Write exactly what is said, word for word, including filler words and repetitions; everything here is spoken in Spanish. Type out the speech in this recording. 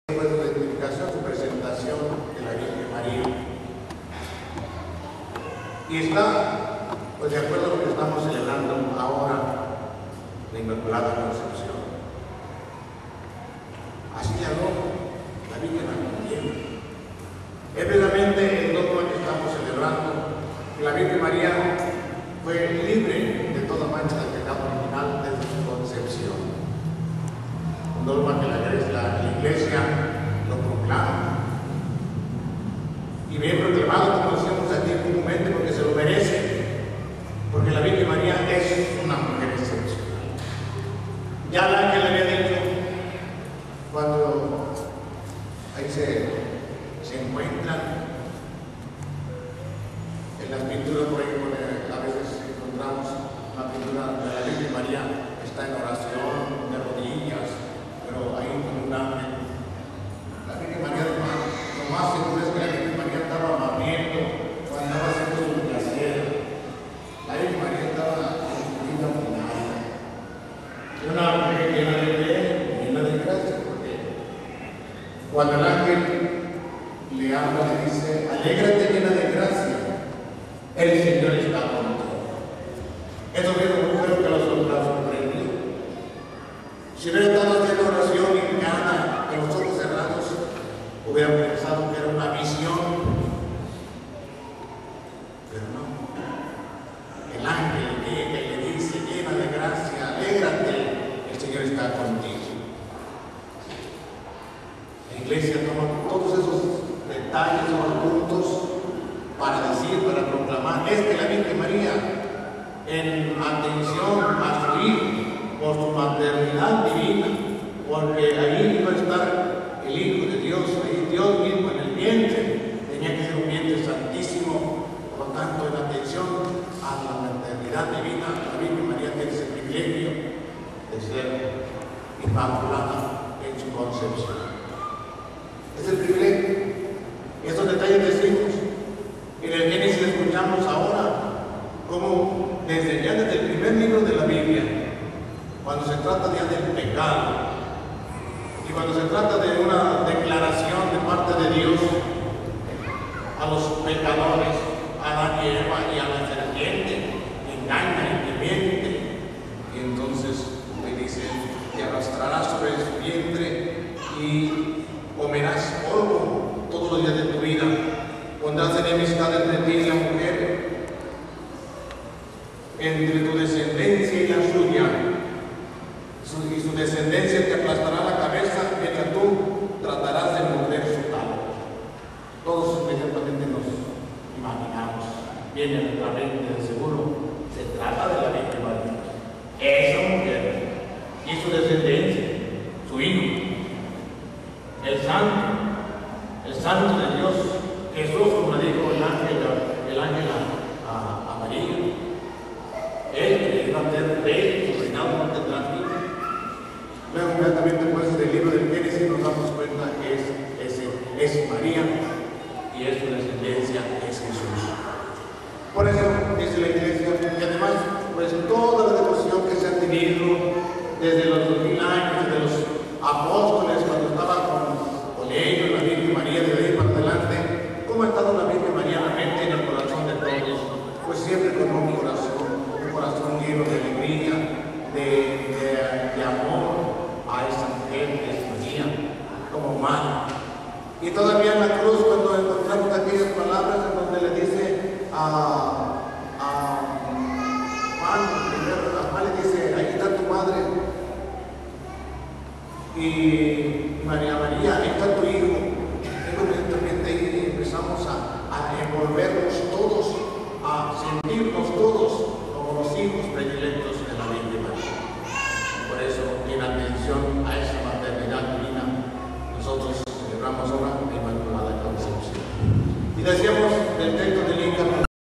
Fue su identificación, su presentación de la Virgen María. Y está, pues de acuerdo a lo que estamos celebrando ahora, la Inmaculada Concepción. Así le habló la Virgen a María. Es precisamente el dogma que estamos celebrando, que la Virgen María fue libre de toda mancha del pecado original desde su concepción. Un dogma que la, la, la Iglesia lo proclama y bien proclamado, como decíamos aquí comúnmente, porque se lo merece, porque la Virgen María es una mujer excepcional. Ya el ángel le había dicho, cuando ahí se, se encuentran en las pinturas, por ejemplo, a veces encontramos una pintura de la Virgen María, está en oración, de rodillas, pero ahí con un ángel. La Virgen María, lo más seguro es que la Virgen María estaba mamiendo o andaba haciendo su placer. La Virgen María estaba en su vida final. Una mujer llena de fe, llena de gracia, porque cuando el ángel le habla, le dice: alégrate llena de gracia, el Señor está contigo. Eso creo que los soldados sorprendió. Si hubiera estado haciendo oración en Cana, con los ojos cerrados, hubiera pensado que era una visión. Pero no. El ángel llega y le dice, llena de gracia, alégrate, el Señor está contigo. La Iglesia toma todos esos detalles o puntos para decir, para proclamar, es que la Virgen María, en atención a su Hijo, por su maternidad divina, porque ahí iba a estar el Hijo de Dios, ahí Dios mismo en el vientre, tenía que ser un vientre santísimo, por lo tanto, en atención a la maternidad divina, la Virgen María tiene ese privilegio de ser inmaculada en su concepción. Es el privilegio. Estos detalles decimos, en el Génesis escuchamos ahora, como desde ya desde el primer libro de la Biblia, cuando se trata ya del pecado y cuando se trata de una declaración de parte de Dios a los pecadores, a Adán y Eva y a la serpiente, engaña y miente, y entonces le dice: te arrastrarás sobre su vientre y comerás polvo todos los días de tu vida, pondrás enemistad entre ti y la mujer, entre tu descendencia y la suya, y su descendencia te aplastará la cabeza, mientras tú tratarás de morder su talo. Todos inmediatamente nos imaginamos, viene a nuestra mente de seguro, se trata de la Virgen María, esa mujer y su descendencia, su hijo, el santo, el santo de Dios, Jesús, como le dijo el ángel, el ángel a, a, a María, él que iba a ser rey, su reinado no tendrá fin. Luego, inmediatamente después del libro del Génesis, nos damos cuenta que es, es, es María y es su descendencia, es Jesús. Por eso dice la Iglesia que además, pues toda la devoción que se ha tenido desde los dos mil años, de los apóstoles, cuando estaban con, con ellos, la Virgen María, de ahí para adelante, ¿cómo ha estado la Virgen María en la mente y en el corazón de todos? Pues siempre con un corazón, un corazón lleno de alegría, de, de, de amor a esa mujer que es María, como madre. Y todavía en la cruz, cuando encontramos aquellas palabras en donde le dice a, a Juan, primero a Juan le dice: ahí está tu madre. Y María